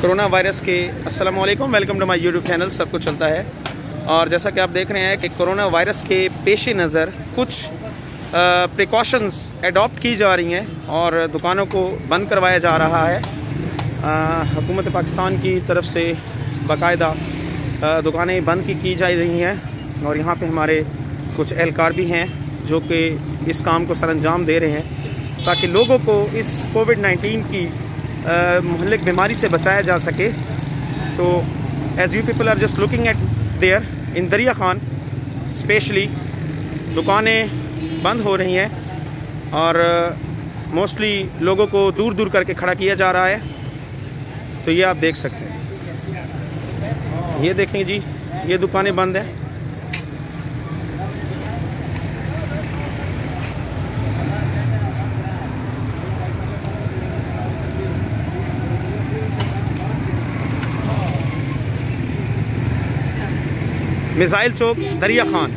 Corona virus के अस्सलाम वालेकुम, welcome to my YouTube channel. सब कुछ चलता है और जैसा कि आप देख रहे हैं कि कोरोना वायरस के पेश नज़र कुछ प्रिकॉशंस अडॉप्ट की जा रही हैं और दुकानों को बंद करवाया जा रहा है। हुकूमत पाकिस्तान की तरफ से बाकायदा दुकानें बंद की जा रही हैं और यहाँ पे हमारे कुछ एहलकार भी हैं जो कि इस काम को सरअंजाम दे रहे हैं ताकि लोगों को इस कोविड-19 की मुहल्लिक बीमारी से बचाया जा सके। तो as you people are just looking at there in Dariya Khan specially दुकानें बंद हो रही हैं और मोस्टली लोगों को दूर दूर करके खड़ा किया जा रहा है। तो ये आप देख सकते हैं, ये देखें जी, ये दुकानें बंद हैं। मिसाइल चौक दरिया खान।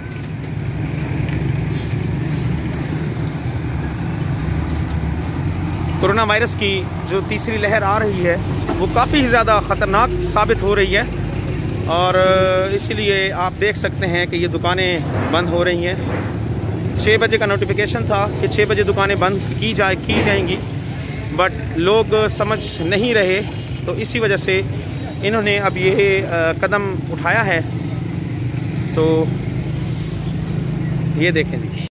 कोरोना वायरस की जो तीसरी लहर आ रही है वो काफ़ी ज़्यादा ख़तरनाक साबित हो रही है और इसीलिए आप देख सकते हैं कि ये दुकानें बंद हो रही हैं। 6 बजे का नोटिफिकेशन था कि 6 बजे दुकानें बंद की जाएंगी, बट लोग समझ नहीं रहे, तो इसी वजह से इन्होंने अब ये कदम उठाया है। तो ये देखें जी।